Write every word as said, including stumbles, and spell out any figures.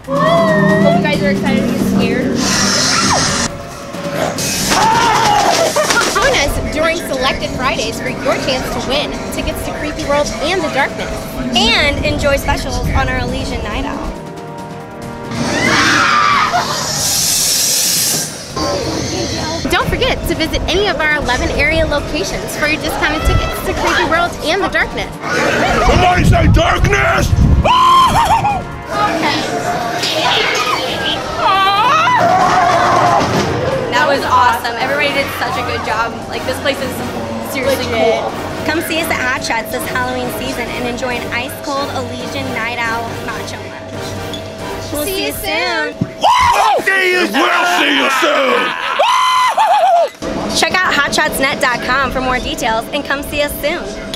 Hope you guys are excited to get scared. Join us during Selected Fridays for your chance to win tickets to Creepy World and the Darkness. And enjoy specials on our Elysian Night Owl. Don't forget to visit any of our eleven area locations for your discounted tickets to Creepy World and the Darkness. Somebody say Darkness! That was awesome. Everybody did such a good job. Like, this place is seriously cool. Come see us at Hot Shots this Halloween season and enjoy an ice-cold Elysian Night Owl Nacho Lunch. We'll see, see you soon. We'll see you soon! We'll see you soon! Check out hot shots net dot com for more details and come see us soon.